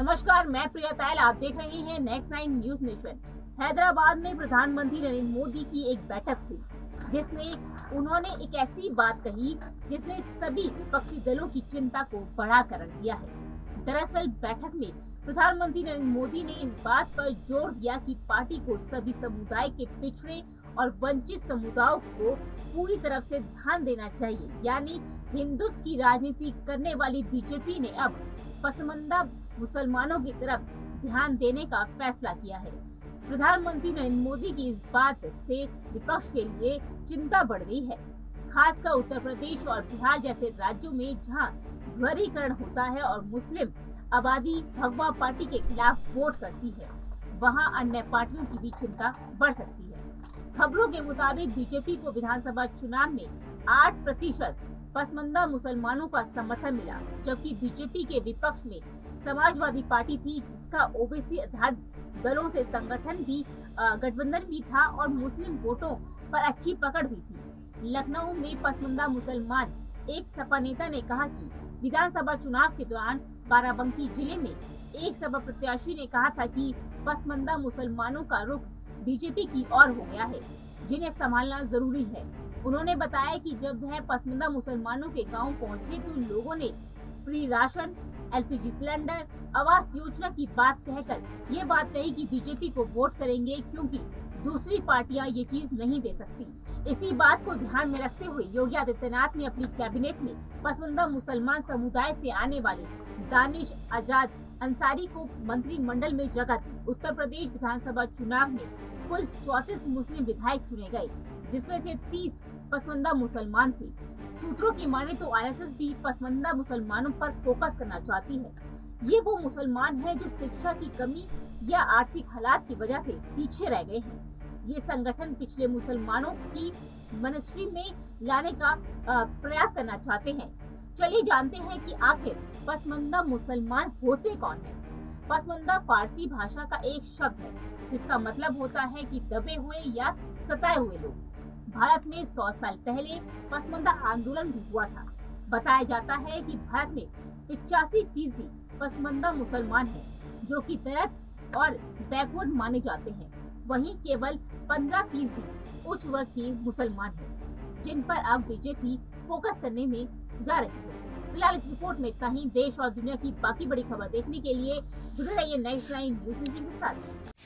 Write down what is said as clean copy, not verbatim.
नमस्कार, मैं प्रिया तायल। आप देख रहे हैं नेक्स्ट 9 न्यूज नेशन। हैदराबाद में प्रधानमंत्री नरेंद्र मोदी की एक बैठक हुई, जिसमें उन्होंने एक ऐसी बात कही जिसने सभी विपक्षी दलों की चिंता को बढ़ा कर रख दिया है। दरअसल बैठक में प्रधानमंत्री नरेंद्र मोदी ने इस बात पर जोर दिया कि पार्टी को सभी समुदाय के पिछड़े और वंचित समुदायों को पूरी तरफ से ध्यान देना चाहिए। यानी हिंदुत्व की राजनीति करने वाली बीजेपी ने अब पसमानदा मुसलमानों की तरफ ध्यान देने का फैसला किया है। प्रधानमंत्री नरेंद्र मोदी की इस बात से विपक्ष के लिए चिंता बढ़ गई है, खासकर उत्तर प्रदेश और बिहार जैसे राज्यों में जहां ध्रुवीकरण होता है और मुस्लिम आबादी भगवा पार्टी के खिलाफ वोट करती है, वहां अन्य पार्टियों की भी चिंता बढ़ सकती है। खबरों के मुताबिक बीजेपी को विधानसभा चुनाव में 8% पसमानदा मुसलमानों का समर्थन मिला, जबकि बीजेपी के विपक्ष में समाजवादी पार्टी थी, जिसका ओबीसी आधारित दलों से गठबंधन भी था और मुस्लिम वोटों पर अच्छी पकड़ भी थी। लखनऊ में पसमानदा मुसलमान एक सपा नेता ने कहा कि विधानसभा चुनाव के दौरान बाराबंकी जिले में एक सपा प्रत्याशी ने कहा था कि पसमानदा मुसलमानों का रुख बीजेपी की ओर हो गया है, जिन्हें संभालना जरूरी है। उन्होंने बताया कि जब वह पसमानदा मुसलमानों के गांव पहुंचे तो लोगों ने free ration, LPG cylinder, Awas Yojana की बात कहकर ये बात कही कि बीजेपी को वोट करेंगे, क्योंकि दूसरी पार्टियां ये चीज नहीं दे सकती। इसी बात को ध्यान में रखते हुए योगी आदित्यनाथ ने अपनी कैबिनेट में पसमानदा मुसलमान समुदाय से आने वाले दानिश आजाद अंसारी को मंत्रिमंडल में जगह दी। उत्तर प्रदेश विधानसभा चुनाव में कुल 34 मुस्लिम विधायक चुने गए, जिसमें से 30 पसमानदा मुसलमान थे। सूत्रों की माने तो आरएसएस भी पसमानदा मुसलमानों पर फोकस करना चाहती है। ये वो मुसलमान हैं जो शिक्षा की कमी या आर्थिक हालात की वजह से पीछे रह गए हैं। ये संगठन पिछले मुसलमानों की मिनिस्ट्री में लाने का प्रयास करना चाहते हैं। चलिए जानते हैं कि आखिर पसमानदा मुसलमान होते कौन है। पसमानदा फारसी भाषा का एक शब्द है, जिसका मतलब होता है कि दबे हुए या सताए हुए लोग। भारत में 100 साल पहले पसमानदा आंदोलन भी हुआ था। बताया जाता है कि भारत में 85% पसमानदा मुसलमान हैं, जो कि दलित और बैकवर्ड माने जाते हैं। वहीं केवल 15% उच्च वर्ग के मुसलमान हैं, जिन पर अब बीजेपी फोकस करने में जा रही है। फिलहाल इस रिपोर्ट में इतना ही। देश और दुनिया की बाकी बड़ी खबर देखने के लिए जुड़े रहिए नेक्स्ट 9 न्यूज के साथ।